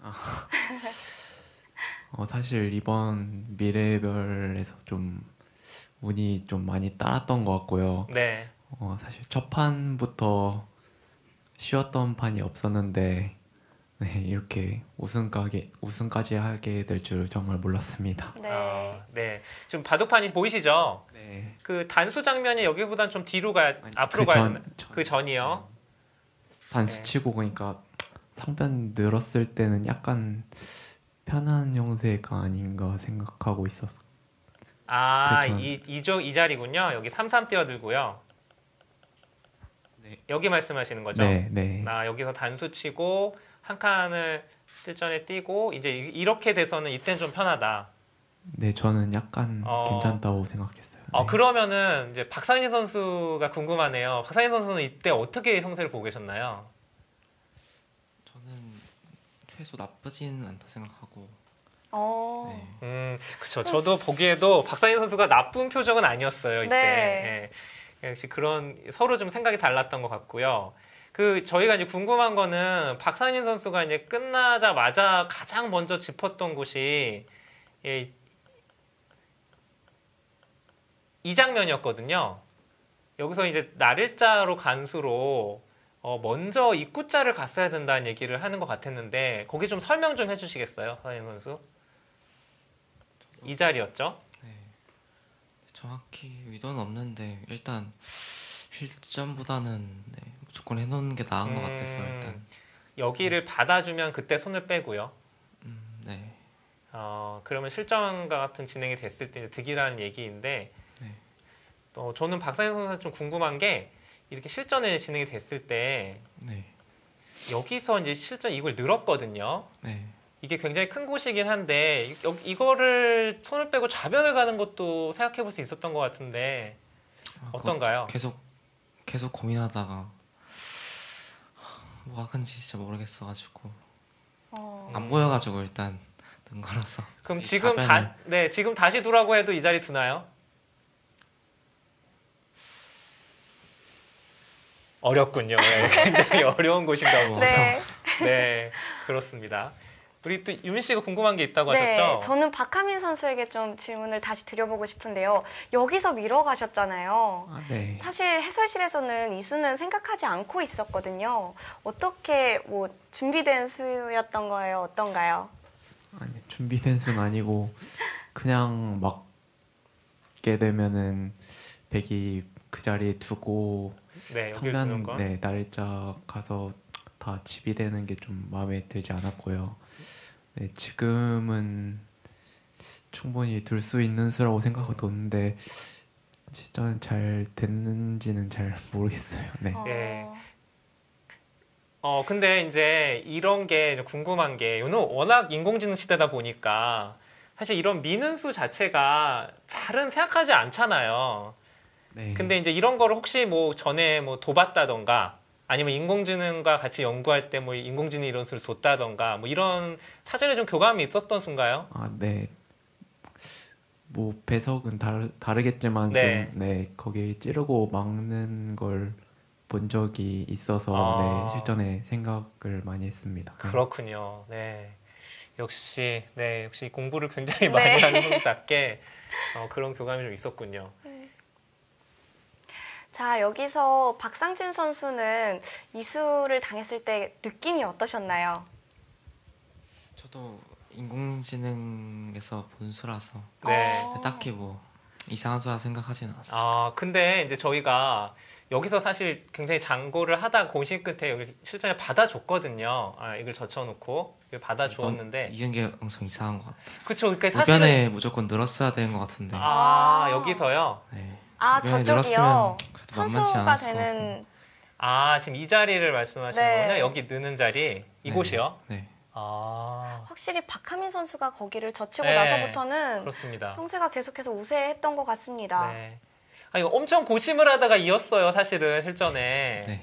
사실 이번 미래별에서 좀 운이 좀 많이 따랐던 것 같고요. 네. 사실 첫 판부터 쉬웠던 판이 없었는데 네, 이렇게 우승까지 하게 될 줄 정말 몰랐습니다. 네. 네. 지금 바둑판이 보이시죠? 네. 그 단수 장면이 여기보단 좀 뒤로 앞으로 그 가야 전- 되나? 그 전이요. 단수 네. 치고 보니까 상변 늘었을 때는 약간 편한 형세가 아닌가 생각하고 있었어요. 아, 전- 이 자리군요. 여기 3-3 뛰어들고요. 네. 여기 말씀하시는 거죠? 네, 네. 여기서 단수 치고 한 칸을 실전에 뛰고 이제 이렇게 돼서는 이때는 좀 편하다. 네, 저는 약간 괜찮다고 생각했어요. 네. 그러면은 이제 박상희 선수가 궁금하네요. 박상희 선수는 이때 어떻게 형세를 보고 계셨나요? 저는 최소 나쁘진 않다 생각하고. 그쵸. 저도 보기에도 박상희 선수가 나쁜 표정은 아니었어요, 이때. 네. 예. 역시 그런 서로 좀 생각이 달랐던 것 같고요. 저희가 이제 궁금한 거는 박상희 선수가 이제 끝나자마자 가장 먼저 짚었던 곳이 이 장면이었거든요. 여기서 이제 날일자로 간수로 먼저 입구자를 갔어야 된다는 얘기를 하는 것 같았는데 거기 좀 설명 좀 해주시겠어요, 박상희 선수? 이 자리였죠? 네. 정확히 의도는 없는데 일단 실전보다는 네, 무조건 해놓는 게 나은 것 같았어요. 일단. 여기를 받아주면 그때 손을 빼고요. 네. 그러면 실전과 같은 진행이 됐을 때 이제 득이라는 얘기인데 네. 저는 박상현 선수가 좀 궁금한 게 이렇게 실전에 진행이 됐을 때 네. 여기서 이제 실전 이걸 늘었거든요. 네. 이게 굉장히 큰 곳이긴 한데 이거를 손을 빼고 좌변을 가는 것도 생각해 볼 수 있었던 것 같은데 어떤가요? 계속 고민하다가 뭐 하는지 진짜 모르겠어가지고 안 보여가지고 일단 든 거라서. 그럼 이 지금 좌변을- 지금 다시 두라고 해도 이 자리 두나요? 어렵군요. 네, 굉장히 어려운 곳인가 봅니다. 네. 네, 그렇습니다. 우리 또 유민 씨가 궁금한 게 있다고 네, 하셨죠? 저는 박하민 선수에게 좀 질문을 다시 드려보고 싶은데요. 여기서 밀어가셨잖아요. 네. 사실 해설실에서는 이 수는 생각하지 않고 있었거든요. 어떻게 준비된 수였던 거예요? 어떤가요? 아니, 준비된 수는 아니고 그냥 맞게 되면은 백이 그 자리에 두고 네, 여기를 두는 건. 네, 날짜 가서 다 집이 되는 게 좀 마음에 들지 않았고요. 네, 지금은 충분히 둘 수 있는 수라고 생각하고 뒀는데 실전 잘 됐는지는 잘 모르겠어요. 네. 네. 근데 이제 이런 게 궁금한 게, 요는 워낙 인공지능 시대다 보니까 사실 이런 미는 수 자체가 잘은 생각하지 않잖아요. 네. 근데 이제 이런 거를 혹시 뭐 전에 뭐 둬봤다던가 아니면 인공지능과 같이 연구할 때 뭐 인공지능 이런 수를 뒀다던가 뭐 이런 사전에 좀 교감이 있었던 순가요? 아, 네. 뭐 배석은 다르겠지만 네. 좀, 네, 거기 찌르고 막는 걸 본 적이 있어서 네, 실전에 생각을 많이 했습니다. 네. 그렇군요. 네. 역시 공부를 굉장히 많이 하는 선수답게 그런 교감이 좀 있었군요. 자, 여기서 박상진 선수는 이수를 당했을 때 느낌이 어떠셨나요? 저도 인공지능에서 본 수라서 네. 딱히 뭐 이상한 수라 생각하지는 않았어요. 근데 이제 저희가 여기서 사실 굉장히 장고를 하다 고심 끝에 여기 실전에 받아줬거든요. 이걸 젖혀놓고 이걸 받아주었는데. 이긴 게 엄청 이상한 것 같아요. 그쵸. 그러니까 사실은. 우변에 무조건 늘었어야 되는 것 같은데. 여기서요? 네. 저쪽이요. 우변에 늘었으면 그래도 만만치 선수가 않았을 것 되는. 지금 이 자리를 말씀하시는 네. 거군요. 여기 느는 자리. 이곳이요? 네. 확실히 박하민 선수가 거기를 젖히고 네. 나서부터는 그렇습니다. 형세가 계속해서 우세했던 것 같습니다. 네. 이거 엄청 고심을 하다가 이었어요, 사실은 실전에. 네.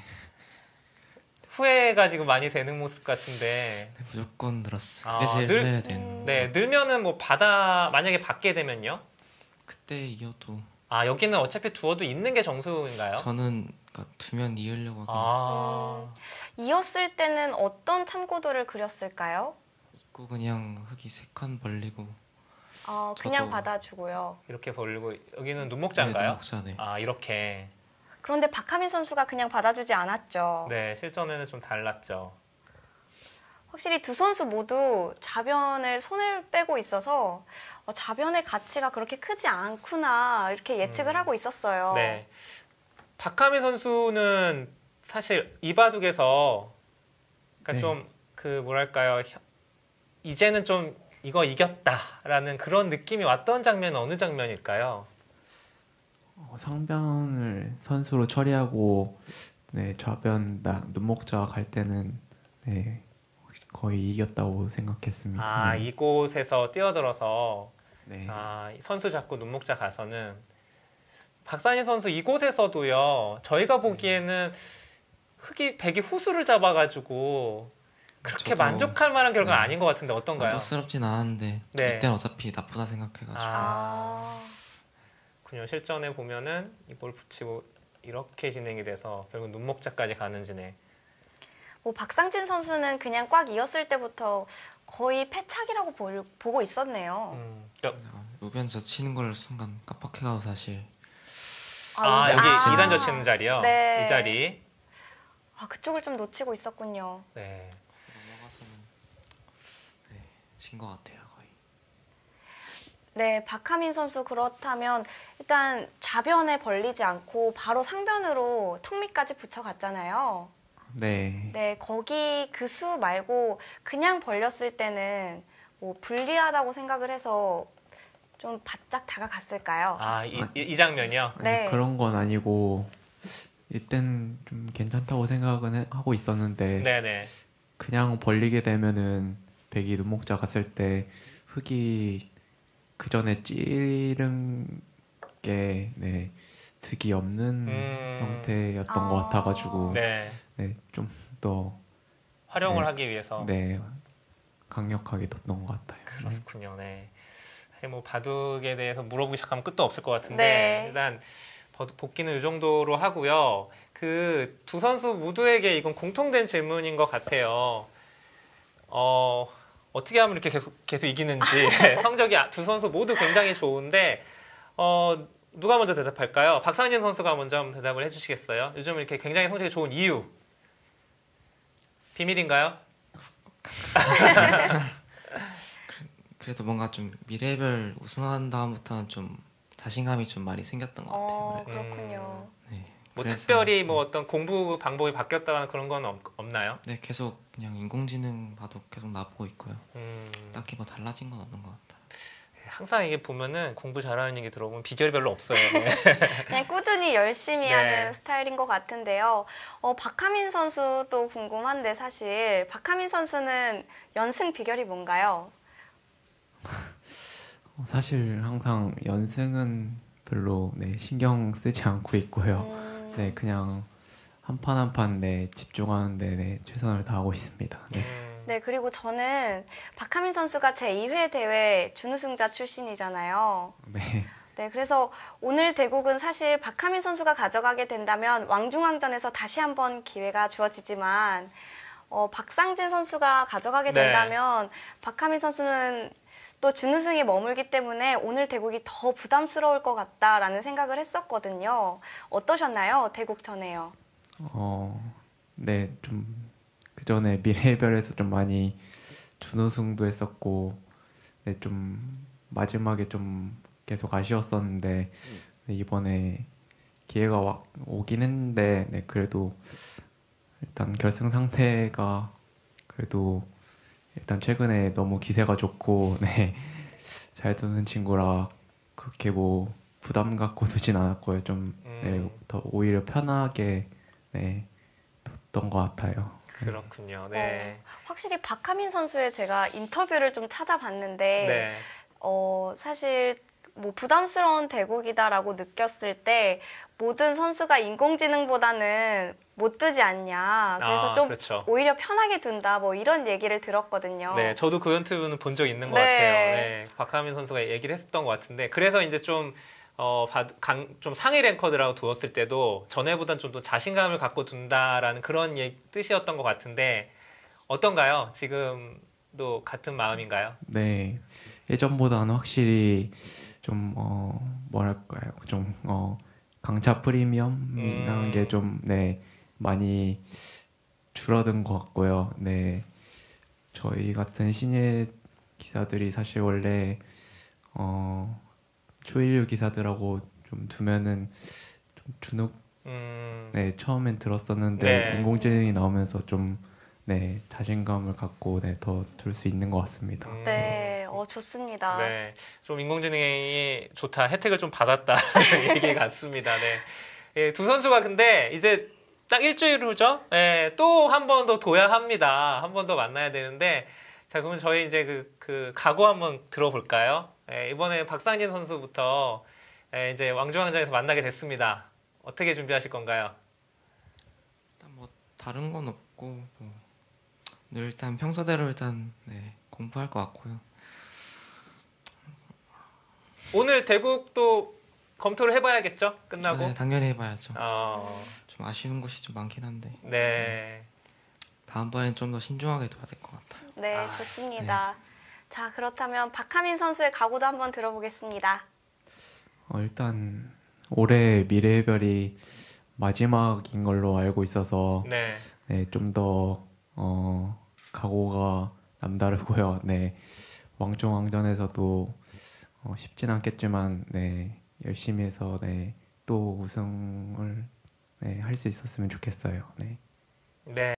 후회가 지금 많이 되는 모습 같은데. 네, 무조건 늘었어요. 그게 제일 후회해야 되는. 네, 늘면은 뭐 만약에 받게 되면요? 그때 이어도. 여기는 어차피 두어도 있는 게 정수인가요? 저는 그러니까 두면 이으려고 하긴 했어요. 이었을 때는 어떤 참고도를 그렸을까요? 받고 그냥 흙이 3칸 벌리고 그냥 저도- 받아주고요. 이렇게 벌리고 여기는 네, 눈목자인가요? 눈목자, 네. 아, 이렇게. 그런데 박하민 선수가 그냥 받아주지 않았죠. 네, 실전에는 좀 달랐죠. 확실히 두 선수 모두 좌변을 손을 빼고 있어서 좌변의 가치가 그렇게 크지 않구나 이렇게 예측을 하고 있었어요. 네. 박하민 선수는 사실 이바둑에서 그러니까 네. 좀 그 뭐랄까요, 이제는 좀 이거 이겼다라는 그런 느낌이 왔던 장면은 어느 장면일까요? 상변을 선수로 처리하고 네, 좌변 눈목자 갈 때는 네, 거의 이겼다고 생각했습니다. 아, 네. 이곳에서 뛰어들어서 네. 선수 잡고 눈목자 가서는 박상인 선수 이곳에서도요. 저희가 보기에는 백이 후수를 잡아가지고 그렇게 저도- 만족할 만한 결과는 네. 아닌 것 같은데 어떤가요? 만족스럽진 않았는데 네. 이때는 어차피 나쁘다 생각해가지고 아, 그냥 실전에 보면은 이볼 붙이고 이렇게 진행이 돼서 결국 눈목자까지 가는지네. 뭐 박상진 선수는 그냥 꽉 이었을 때부터 거의 패착이라고 보고 있었네요. 그러니까 우변에서 치는 걸 순간 깜빡해가서 사실 여기 아. 2단저 치는 자리요. 네. 이 자리. 그쪽을 좀 놓치고 있었군요. 네. 넘어가서는 네, 진 것 같아요 거의. 네, 박하민 선수 그렇다면 일단 좌변에 벌리지 않고 바로 상변으로 턱 밑까지 붙여갔잖아요. 네. 네, 거기 그 수 말고 그냥 벌렸을 때는 뭐 불리하다고 생각을 해서 좀 바짝 다가갔을까요? 이 장면이요. 아니, 네. 그런 건 아니고 이땐 좀 괜찮다고 생각은 하고 있었는데 네네. 그냥 벌리게 되면은 백이 눈목자 갔을 때 흙이 그 전에 찌른 게 네, 득이 없는 형태였던 것 같아가지고 네. 네, 좀 더 활용을 네. 하기 위해서. 네, 강력하게 뒀던 것 같아요. 그렇군요. 네. 사실 뭐 바둑에 대해서 물어보기 시작하면 끝도 없을 것 같은데 네. 일단 복귀는 이 정도로 하고요. 그 두 선수 모두에게 이건 공통된 질문인 것 같아요. 어떻게 하면 이렇게 계속 이기는지 성적이 두 선수 모두 굉장히 좋은데 누가 먼저 대답할까요? 박상진 선수가 먼저 한번 대답을 해주시겠어요? 요즘 이렇게 굉장히 성적이 좋은 이유 비밀인가요? 그래도 뭔가 좀 미래별 우승한 다음부터는 좀 자신감이 좀 많이 생겼던 것 같아요. 그렇군요. 네. 뭐 그래서- 특별히 뭐 어떤 공부 방법이 바뀌었다거나 그런 건 없나요? 네, 계속 그냥 인공지능 봐도 계속 나보고 있고요. 음, 딱히 뭐 달라진 건 없는 것 같아요. 항상 이게 보면은 공부 잘하는 얘기 들어보면 비결이 별로 없어요. 네. 그냥 꾸준히 열심히 네. 하는 스타일인 것 같은데요. 박하민 선수도 궁금한데 사실 박하민 선수는 연승 비결이 뭔가요? 사실 항상 연승은 별로 네, 신경 쓰지 않고 있고요. 네, 그냥 한 판 한 판 네, 집중하는데 네, 최선을 다하고 있습니다. 네. 네, 그리고 저는 박하민 선수가 제2회 대회 준우승자 출신이잖아요. 네. 네, 그래서 오늘 대국은 사실 박하민 선수가 가져가게 된다면 왕중왕전에서 다시 한번 기회가 주어지지만 박상진 선수가 가져가게 네. 된다면 박하민 선수는 또 준우승에 머물기 때문에 오늘 대국이 더 부담스러울 것 같다라는 생각을 했었거든요. 어떠셨나요? 대국 전에요. 네, 좀 그전에 미래별에서 좀 많이 준우승도 했었고, 네, 좀 마지막에 좀 계속 아쉬웠었는데 네, 이번에 기회가 오긴 했는데 네, 그래도 일단 결승 상태가 그래도 일단 최근에 너무 기세가 좋고 네, 잘 두는 친구라 그렇게 뭐 부담 갖고 두진 않았고요. 좀 네, 더 오히려 편하게 네, 뒀던 것 같아요. 그렇군요. 네. 확실히 박하민 선수의 제가 인터뷰를 좀 찾아봤는데 네. 사실 뭐 부담스러운 대국이다라고 느꼈을 때 모든 선수가 인공지능보다는 못 두지 않냐. 그래서 좀 그렇죠. 오히려 편하게 둔다. 뭐 이런 얘기를 들었거든요. 네, 저도 그 인터뷰는 본 적 있는 것 네. 같아요. 네, 박하민 선수가 얘기를 했었던 것 같은데 그래서 이제 좀 좀 상위 랭커들하고 두었을 때도 전에보단 좀 더 자신감을 갖고 둔다라는 그런 뜻이었던 것 같은데 어떤가요? 지금 도 같은 마음인가요? 네, 예전보다는 확실히 좀 뭐랄까요, 좀 강차 프리미엄이라는 게 좀 네, 많이 줄어든 것 같고요. 네, 저희 같은 신예 기사들이 사실 원래 초일류 기사들하고 좀 두면은 좀 주눅 네, 처음엔 들었었는데 네. 인공지능이 나오면서 좀 네, 자신감을 갖고 네, 더 둘 수 있는 것 같습니다. 네, 좋습니다. 네, 좀 인공지능이 좋다, 혜택을 좀 받았다 얘기 같습니다. 네, 예, 두 선수가 근데 이제 딱 일주일 후죠. 예, 또 한 번 더 둬야 합니다. 한 번 더 만나야 되는데, 자, 그러면 저희 이제 그 각오 한번 들어볼까요? 예, 이번에 박상진 선수부터 이제 왕중왕전에서 만나게 됐습니다. 어떻게 준비하실 건가요? 일단 뭐 다른 건 없고 뭐 늘 일단 평소대로 일단 네, 공부할 것 같고요. 오늘 대국도 검토를 해봐야겠죠? 끝나고. 네, 당연히 해봐야죠. 좀 아쉬운 것이 좀 많긴 한데 네. 다음번엔 좀 더 신중하게 둬야 될 것 같아요. 네, 좋습니다. 자, 그렇다면 박하민 선수의 각오도 한번 들어보겠습니다. 일단 올해 미래의 별이 마지막인 걸로 알고 있어서 네. 네, 좀 더 각오가 남다르고요. 네, 왕중왕전에서도 쉽진 않겠지만 네, 열심히 해서 네, 또 우승을 네, 할 수 있었으면 좋겠어요. 네. 네.